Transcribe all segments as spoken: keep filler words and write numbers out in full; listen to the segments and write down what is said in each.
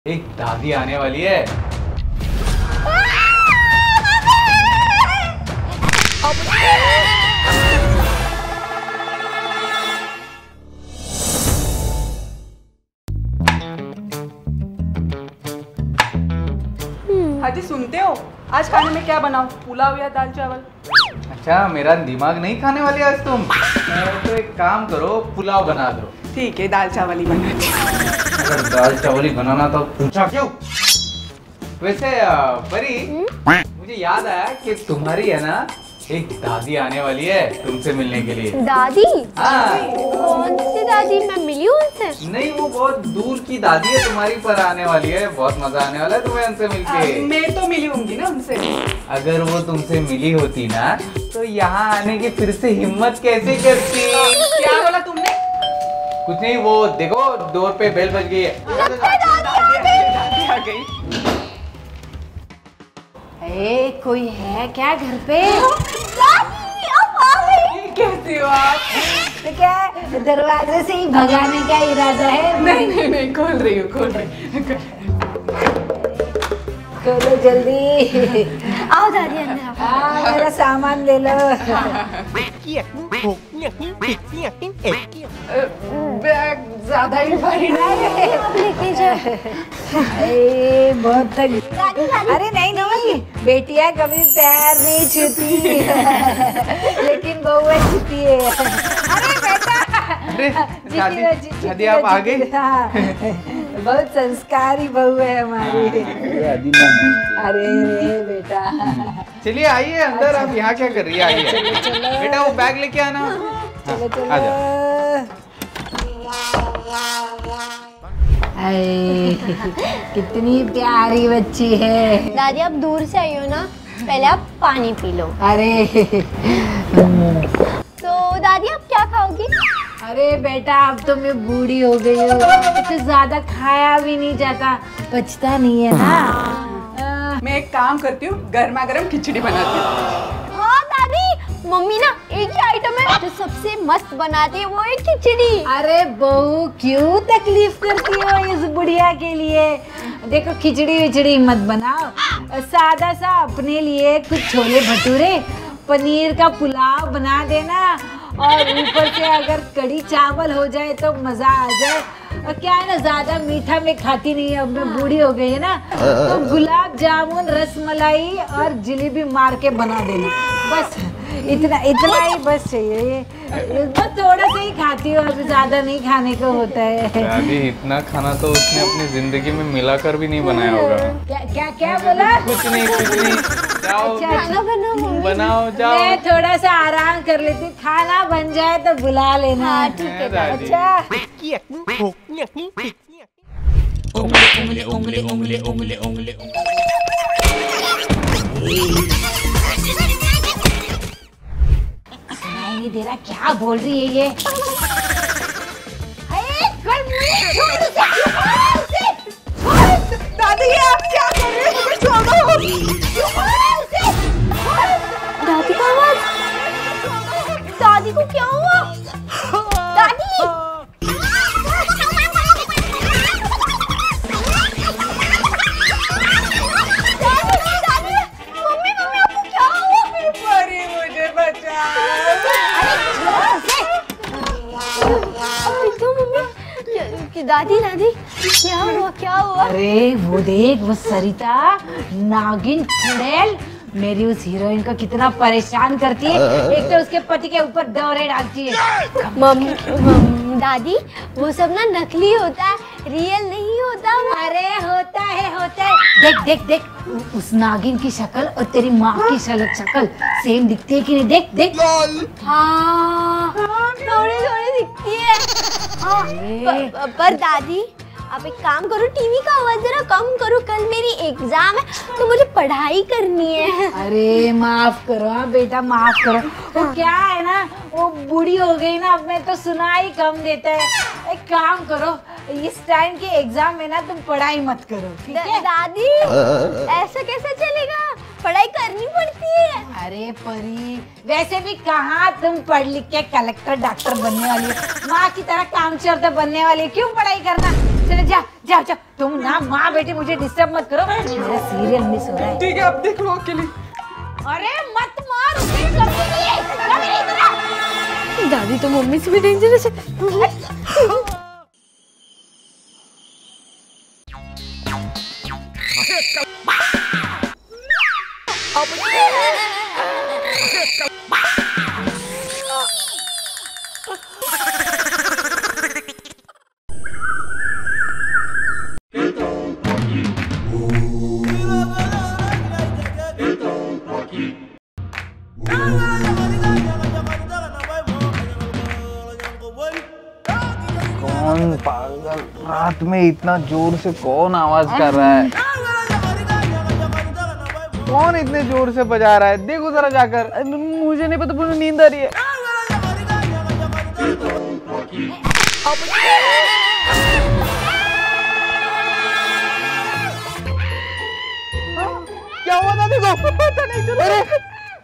एक दादी आने वाली है। हाजी सुनते हो, आज खाने में क्या बनाऊं? पुलाव या दाल चावल? अच्छा, मेरा दिमाग नहीं खाने वाली आज तुम। तो एक काम करो, पुलाव बना दो। ठीक है, दाल चावल ही बनाती। अगर दाल चावल ही बनाना तो पूछा क्यों? वैसे परी, मुझे याद आया कि तुम्हारी है ना एक दादी आने वाली है तुमसे मिलने के लिए। दादी? हाँ। कौन सी दादी? मैं मिली हूँ उनसे? नहीं, वो बहुत दूर की दादी है तुम्हारी, पर आने वाली है। बहुत मजा आने वाला है तुम्हें उनसे मिलके। मैं तो मिली होंगी ना उनसे। अगर वो तुमसे मिली होती ना तो यहाँ आने की फिर से हिम्मत कैसे करती? क्या बोला तुमने? कुछ नहीं, वो देखो डोर पे बेल बज गई है। दादी आ गई। ए, कोई है क्या घर पे? दादी, अब आ गई। कैसी हो आप? तो क्या दरवाजे से ही भगाने का इरादा है? नहीं नहीं नहीं, खोल रही हूँ, खोल रही हूँ। खोलो जल्दी। आओ दादी, अंदर आओ। हाँ, मेरा सामान ले लो। बैग ज्यादा ही भारी है। आप लेके जाओ। ए, बहुत थक। दादी, दादी। अरे नहीं नहीं, बेटियां कभी पैर नहीं छूती, लेकिन बहुएं छूती है। अरे बेटा, अरे दादी, जीती जीती दादी आप आ गई? हाँ, बहुत संस्कारी बहू है हमारी। अरे रे बेटा, चलिए आइए अंदर। आप यहाँ क्या कर रही है? आइए बेटा, वो बैग लेके आना। चलो चलो। आ जाओ। अरे, कितनी प्यारी बच्ची है। दादी, आप दूर से आई हो ना, पहले आप पानी पी लो। अरे तो दादी, आप क्या खाओगी? अरे बेटा, अब तो मैं बूढ़ी हो गई हूँ, तो ज्यादा खाया भी नहीं जाता, पचता नहीं है ना। आ, मैं एक काम करती हूँ, गर्मा गर्म खिचड़ी बनाती हूँ। हाँ दादी, मम्मी ना एक ही आइटम है जो सबसे मस्त बनाती है, वो है खिचड़ी। अरे बहू, क्यों तकलीफ करती हो इस बुढ़िया के लिए? देखो, खिचड़ी विचड़ी मत बनाओ, सादा सा अपने लिए कुछ छोले भटूरे, पनीर का पुलाव बना देना, और ऊपर से अगर कड़ी चावल हो जाए तो मजा आ जाए। और क्या है ना, ज्यादा मीठा में खाती नहीं है, अब मैं बूढ़ी हो गई है ना, तो गुलाब जामुन, रसमलाई और जलेबी मार के बना देना। बस इतना इतना ही बस चाहिए। ये बस थोड़ा सा ही खाती हूँ, अभी ज्यादा नहीं खाने को होता है। दादी, इतना खाना तो उसने अपनी जिंदगी में मिलाकर भी नहीं बनाया होगा। क्या क्या क्या बोला? कुछ नहीं कुछ नहीं, जाओ खाना बनाओ मम्मी। बनाओ, जाओ। मैं थोड़ा सा आराम कर लेती, खाना बन जाए तो बुला लेना। हाँ ठीक है दादी। अच्छा, उंगली उंगली उंगली उंगली उंगली सुनाई नहीं दे रहा, क्या बोल रही है ये? दादी, ये आप क्या कर रहे हो? मुझे छोड़ो। दादी का आवाज। दादी को क्या हुआ? दादी, दादी, दादी, मम्मी मम्मी आपको क्या हुआ? परी, मुझे बचा। अब देखो मम्मी, क्या- कि दादी दादी क्या हुआ क्या हुआ? अरे वो देख, वो सरिता नागिन चुड़ैल मेरी उस हीरोइन को कितना परेशान करती है। एक तो उसके पति के ऊपर दौरे डालती है। मम्मी मम्मी दादी, वो सब ना नकली होता है, रियल नहीं होता। अरे होता है होता है, देख देख देख, उस नागिन की शक्ल और तेरी माँ की शल- शक्ल सेम दिखती है कि नहीं? देख देख। हाँ, थोड़ी थोड़ी दिखती है। हाँ, पर, पर दादी, आप एक काम करो, टीवी का आवाज जरा कम करो, कल मेरी एग्जाम है तो मुझे पढ़ाई करनी है। अरे माफ करो हाँ बेटा, माफ करो। वो क्या है ना, वो बूढ़ी हो गई ना, अब मैं तो सुना ही कम देता है। एक काम करो, इस टाइम के एग्जाम में ना तुम पढ़ाई मत करो, ठीक है? दादी, ऐसा कैसे चलेगा? पढ़ाई करनी पड़ती है। अरे परी, वैसे भी कहाँ तुम पढ़ लिख के कलेक्टर डॉक्टर बनने वाली हो, माँ की तरह कामचोर तो बनने वाली, क्यों पढ़ाई करना। चलो जा जाओ जाओ, तुम ना माँ बेटी मुझे डिस्टर्ब मत करो, मेरा सीरियल मिस हो रहा है। ठीक है, आप देख लो अकेले। अरे मत मार, दादी तो मम्मी से भी डेंजरस है। कौन पागल रात में इतना जोर से कौन आवाज कर रहा है? कौन इतने जोर से बजा रहा है? देखो जरा जाकर। मुझे नहीं पता, मुझे नींद आ रही है। क्या हुआ था? देखो पता नहीं चला। अरे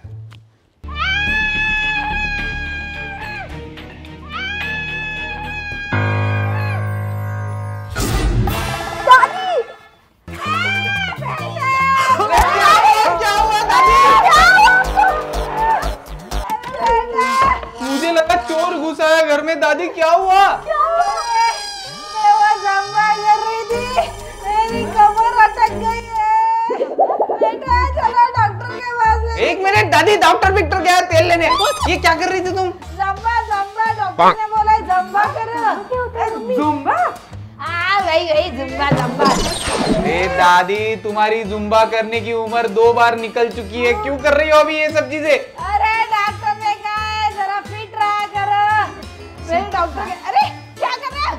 घुसा है घर में। दादी क्या हुआ? क्या हुआ? मैं वो जम्बा कर रही थी, मेरी कमर अटक गई है। बेटा चलो डॉक्टर के पास ले। एक मिनट दादी, डॉक्टर विक्टर गया तेल लेने। ये क्या कर रही थी तुम? जम्बा जम्बा, डॉक्टर ने बोला जम्बा करो। जुम्बा? हाँ वही वही जुम्बा जम्बा। अरे दादी, तुम्हारी जुम्बा करने की उम्र दो बार निकल चुकी है, क्यों कर रही हो अभी ये सब चीजें? अरे डॉक्टर ने कहा है जरा फिट रहा करो। मेरे डॉक्टर के, अरे क्या कर रहे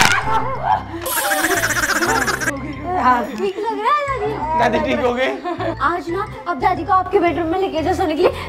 हो? ठीक लग रहा है दादी? दादी ठीक हो गए? आज ना अब दादी को आपके बेडरूम में लेके जाओ सोने के लिए।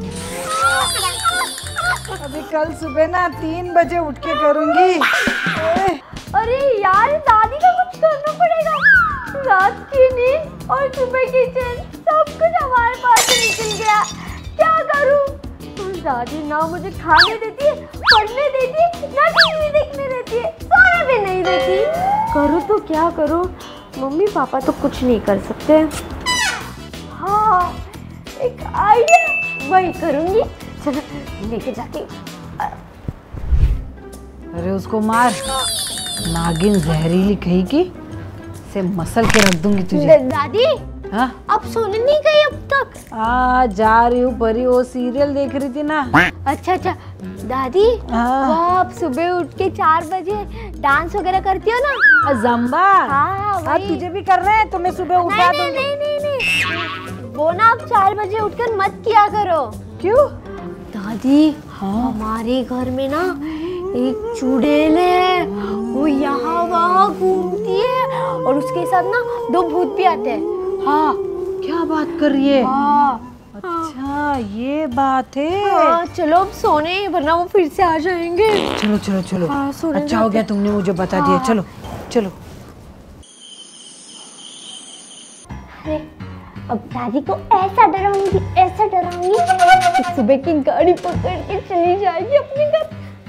अभी कल सुबह ना तीन बजे उठ के करूंगी। अरे यार, दादी का कुछ करना पड़ेगा। रात की नींद और सुबह की चैन सब कुछ हमारे पास से निकल गया। क्या करूं? दादी ना मुझे खाने देती है, पढ़ने देती है, ना टीवी देखने देती है, सोने भी नहीं देती। करूं तो क्या करूं? मम्मी पापा तो कुछ नहीं कर सकते। हाँ, एक आइडिया, वही करूंगी। चलो लेके जाती। अरे उसको मार, नागिन जहरीली कहेगी, से मसल के रख दूंगी तुझे। दादी हाँ? अब सोने नहीं गई अब तक? आ जा रही हूँ परी, वो सीरियल देख रही थी ना। अच्छा अच्छा दादी, हाँ। वो आप सुबह उठ के चार बजे डांस वगैरह करती हो ना? जम्बा? हाँ, हाँ तुझे भी कर रहे हैं तो मैं सुबह उठा नहीं, दूंगी। नहीं नहीं नहीं, वो ना आप चार बजे उठकर मत किया करो। क्यों? दादी हाँ? हमारे घर में ना एक चुड़ैल है, वो यहाँ वहाँ घूमती है और उसके साथ ना दो भूत भी आते हैं। हाँ। क्या बात कर रही है? हाँ। अच्छा ये बात है। हाँ, चलो अब सोने, वरना वो फिर से आ जाएंगे। चलो चलो चलो। हाँ, सोने अच्छा हो गया तुमने मुझे बता हाँ। दिया। चलो चलो। अरे अब दादी को ऐसा डराऊंगी, ऐसा डराऊंगी कि सुबह की गाड़ी पकड़ के चली जाएगी अपने घर।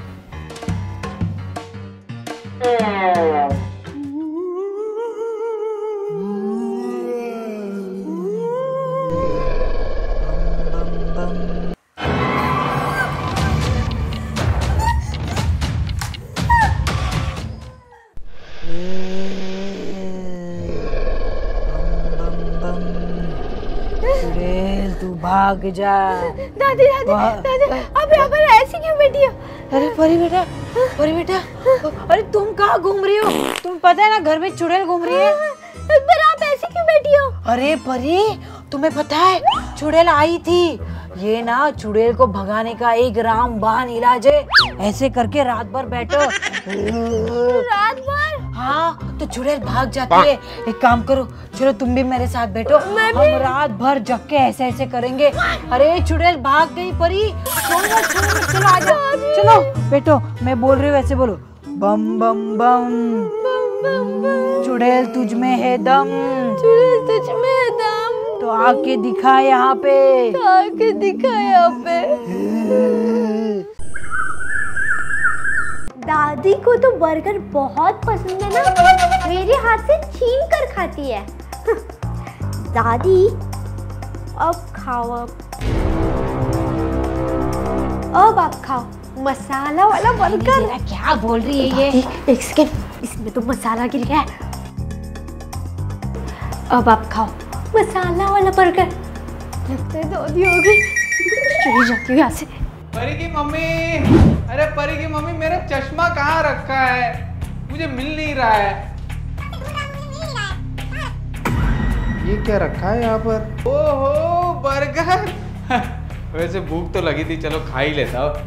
चुड़ैल तू भाग जा। दादी दादी दादी, अब यहाँ पर ऐसी क्यों बैठी हो? अरे परी बेटा, परी बेटा, अरे तुम कहाँ घूम रही हो? तुम्हें पता है ना घर में चुड़ैल घूम रही है। पर आप ऐसे क्यों बैठी हो? अरे परी, तुम्हें पता है चुड़ैल आई थी। ये ना चुड़ैल को भगाने का एक रामबाण इलाज है। ऐसे करके रात भर बैठो। रात भर? हाँ तो चुड़ैल भाग जाती है। एक काम करो, चलो तुम भी मेरे साथ बैठो, हम रात भर जग के ऐसे ऐसे करेंगे। अरे चुड़ैल भाग गई परी, चलो चलो चलो आ जाओ, चलो बैठो। मैं बोल रही हूँ वैसे बोलो, बम बम बम, चुड़ैल तुझ में है दम, चुड़ैल तुझ में है दम। तो आके दिखा यहाँ पे। आके दिखा यहाँ पे। दादी को तो बर्गर बहुत पसंद है ना, मेरे हाथ से छीन कर खाती है। दादी अब खाओ, अब अब आप खाओ मसाला वाला बर्गर। क्या बोल रही है ये? एक सेकंड, इसमें तो मसाला गिर गया है। अब आप खाओ मसाला वाला बर्गर। लगता है दादी हो गई, चली जाती हूँ यहाँ से। परी की मम्मी, अरे परी की मम्मी, मेरा चश्मा कहाँ रखा है? मुझे मिल नहीं रहा है। ये क्या रखा है यहाँ पर? ओहो बर्गर। वैसे भूख तो लगी थी, चलो खा ही लेता हूँ।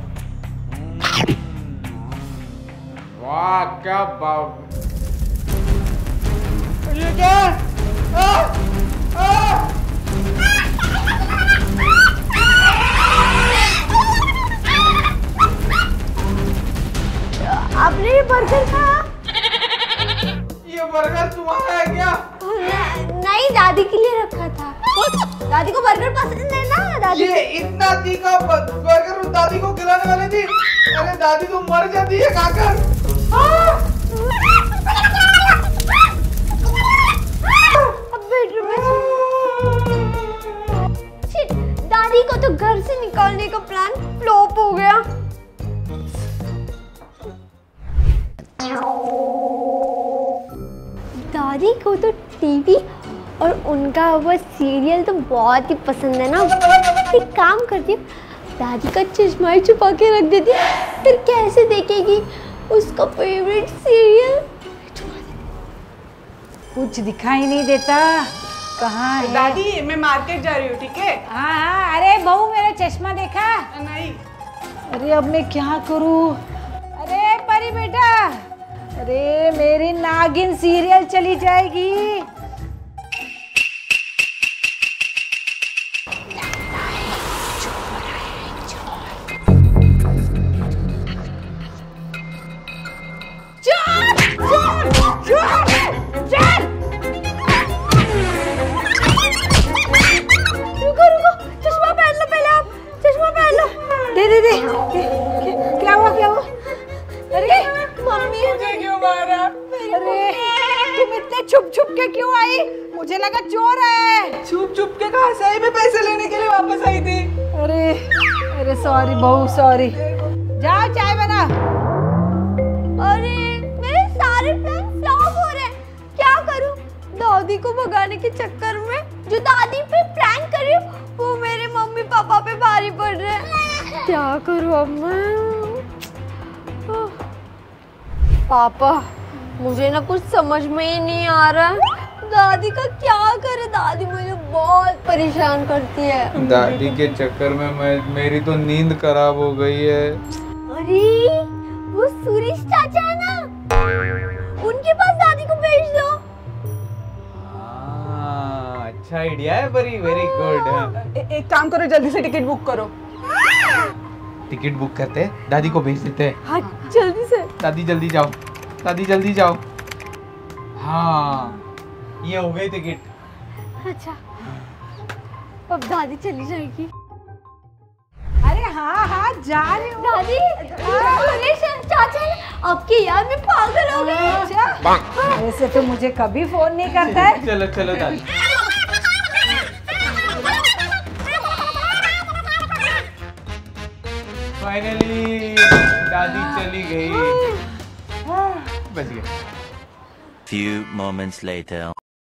वाह क्या बात। ये क्या? आ, आ! आपने ये बर्गर खाया? ये बर्गर तुम्हारा है क्या? न- नहीं, दादी के लिए रखा था। दादी को बर्गर पसंद है ना दादी। ये इतना तीखा ब- बर्गर दादी को खिलाने वाली थी? अरे दादी तो मर जाती है खाकर। अब बेडरूम में शिट, दादी को तो घर से निकालने का प्लान फ्लॉप हो गया। दादी को तो टीवी और उनका वो सीरियल तो बहुत ही पसंद है ना। एक काम करती हूँ, दादी का चश्मा ही छुपा के रख देती हूँ, फिर कैसे देखेगी उसका फेवरेट सीरियल। कुछ दिखाई नहीं देता, कहाँ है? दादी मैं मार्केट जा रही हूँ, ठीक है? हाँ हाँ, अरे बहू मेरा चश्मा देखा? नहीं। अरे अब मैं क्या करूँ? अरे परी बेटा, अरे मेरी नागिन सीरियल चली जाएगी। रुको रुको, चश्मा पहन लो पहले, आप चश्मा पहन लो। दे दे दे, क्या हुआ क्या हुआ? अरे मम्मी मुझे क्यों मारा? अरे तुम इतने छुप छुप के क्यों आई? मुझे लगा चोर है। छुप छुप के कहा? सही में पैसे लेने के लिए वापस आई थी। अरे अरे सॉरी बहू, सॉरी। जाओ चाय बना। अरे मेरे सारे प्लान फ्लॉप हो रहे हैं, क्या करूं? दादी को भगाने के चक्कर में जो दादी पे प्लान कर रही हूँ वो मेरे मम्मी पापा पे भारी पड़ रहे हैं। क्या करूं अब मैं? पापा मुझे ना कुछ समझ में ही नहीं आ रहा है, दादी का क्या करे? दादी मुझे बहुत परेशान करती है। दादी के चक्कर में मैं मेरी तो नींद खराब हो गई है। अरे वो सुरेश चाचा है ना, उनके पास दादी को भेज दो। हाँ, अच्छा आइडिया है परी, वेरी गुड। ए, एक काम करो, जल्दी से टिकट बुक करो। टिकट बुक करते हैं, दादी को भेज देते हैं। हाँ जल्दी से। दादी जल्दी जाओ, दादी जल्दी जाओ। हाँ ये हो गई टिकट। अच्छा अब दादी चली जाएगी। अरे हाँ हाँ जा रही हूँ। दादी सुरेश चाचा ने आपकी याद में पागल हो गए। अच्छा, ऐसे तो मुझे कभी फोन नहीं करता है। चलो चलो दादी। फाइनली दादी चली गई। बच गया। Few moments later.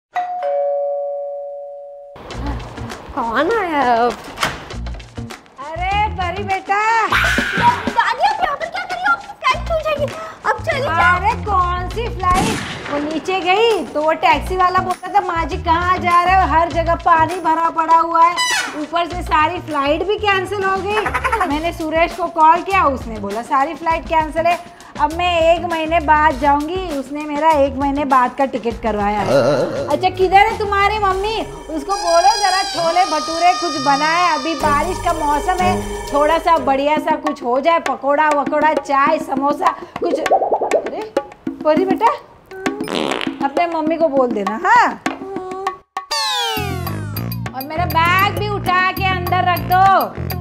कौन आया अब? अरे परी बेटा, दादी आप यहाँ पर क्या कर रही हो? आपकी फ्लाइट छूट जाएगी। अब चली जाओ। अरे कौन सी फ्लाइट? वो नीचे गई तो वो टैक्सी वाला बोलता था माँ जी कहाँ जा रहे हो, हर जगह पानी भरा पड़ा हुआ है, ऊपर से सारी फ्लाइट भी कैंसिल हो गई। मैंने सुरेश को कॉल किया, उसने बोला सारी फ्लाइट कैंसिल है। अब मैं एक महीने बाद जाऊंगी, उसने मेरा एक महीने बाद का टिकट करवाया है। अच्छा किधर है तुम्हारी मम्मी? उसको बोलो जरा छोले भटूरे कुछ बनाए, अभी बारिश का मौसम है, थोड़ा सा बढ़िया सा कुछ हो जाए, पकोड़ा वकोड़ा चाय समोसा कुछ। अरे परी बेटा अपने मम्मी को बोल देना। हाँ और मेरा बैग भी उठा के अंदर रख दो।